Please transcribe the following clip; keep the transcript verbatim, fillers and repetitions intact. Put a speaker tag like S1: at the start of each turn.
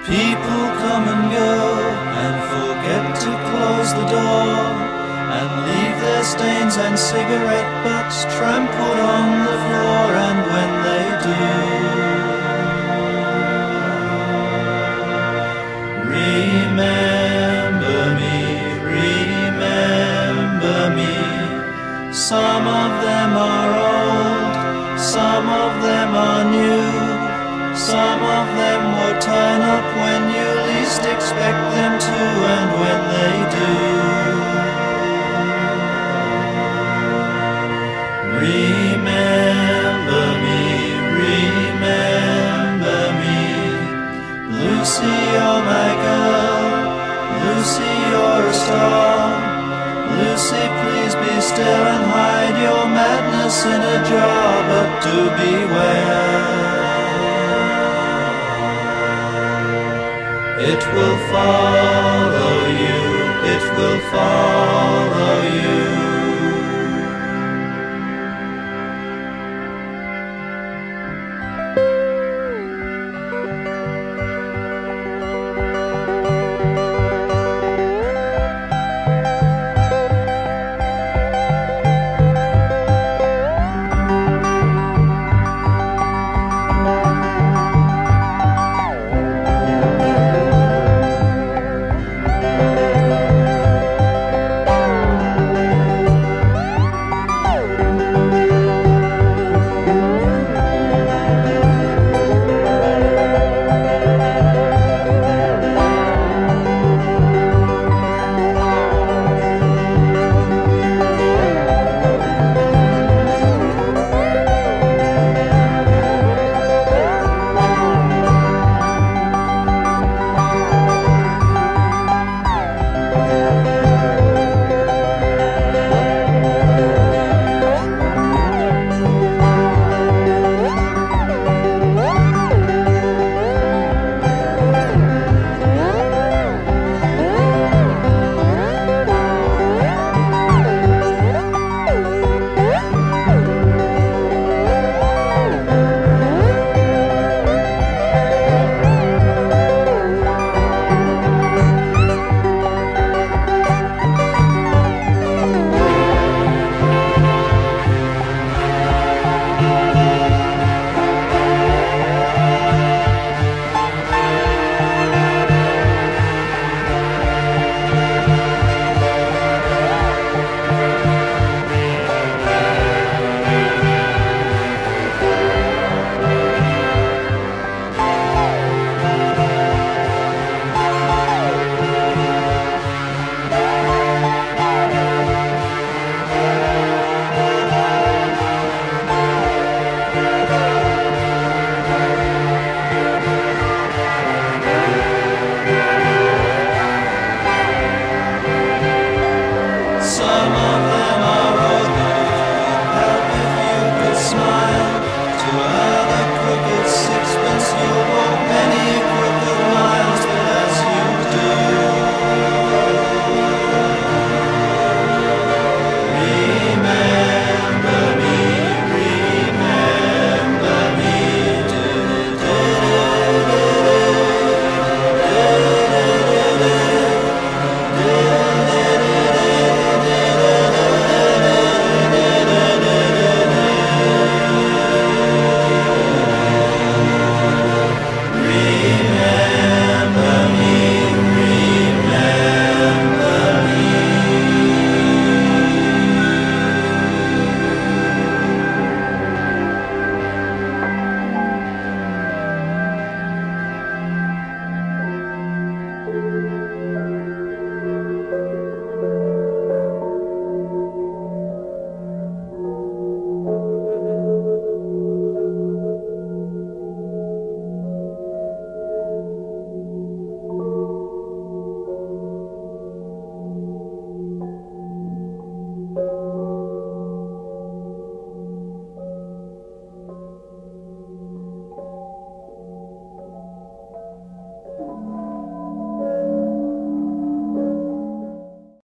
S1: People come and go and forget to close the door, and leave their stains and cigarette butts trampled on the floor. And when they do, remember me, remember me. Some of them are old, some of them are new, some of them will turn up when you least expect them to. And when they do, remember me, remember me. Lucy, you're my girl, Lucy, you're a star. Lucy, please be still and hide your madness in a jar. But do beware, it will follow you, it will follow you.